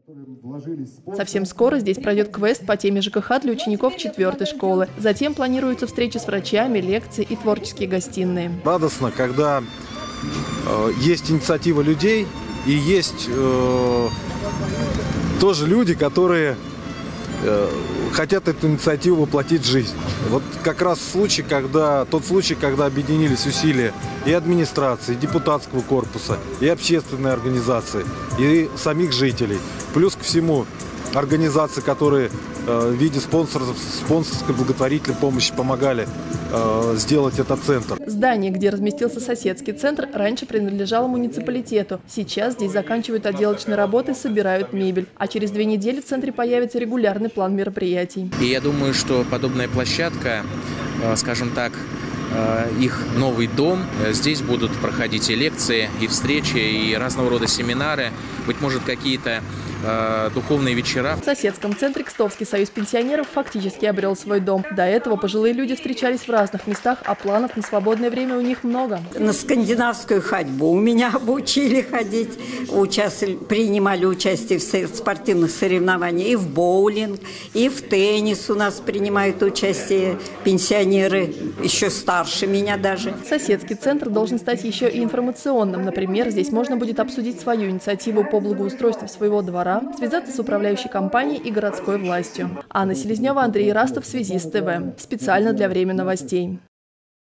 Совсем скоро здесь пройдет квест по теме ЖКХ для учеников 4-й школы. Затем планируются встречи с врачами, лекции и творческие гостиные. Радостно, когда есть инициатива людей и есть тоже люди, которые хотят эту инициативу воплотить в жизнь. Вот как раз тот случай, когда объединились усилия и администрации, и депутатского корпуса, и общественной организации, и самих жителей. Плюс ко всему организации, которые в виде спонсорской благотворительной помощи помогали сделать этот центр. Здание, где разместился соседский центр, раньше принадлежало муниципалитету. Сейчас здесь заканчивают отделочные работы, собирают мебель. А через 2 недели в центре появится регулярный план мероприятий. И я думаю, что подобная площадка, скажем так, их новый дом. Здесь будут проходить и лекции, и встречи, и разного рода семинары, быть может, какие-то духовные вечера. В соседском центре Кстовский союз пенсионеров фактически обрел свой дом. До этого пожилые люди встречались в разных местах, а планов на свободное время у них много. На скандинавскую ходьбу у меня обучили ходить, принимали участие в спортивных соревнованиях, и в боулинг, и в теннис у нас принимают участие пенсионеры, еще старше меня даже. Соседский центр должен стать еще и информационным. Например, здесь можно будет обсудить свою инициативу по благоустройству своего двора, связаться с управляющей компанией и городской властью. Анна Селезнева, Андрей Растов, Связист ТВ. Специально для «Время новостей».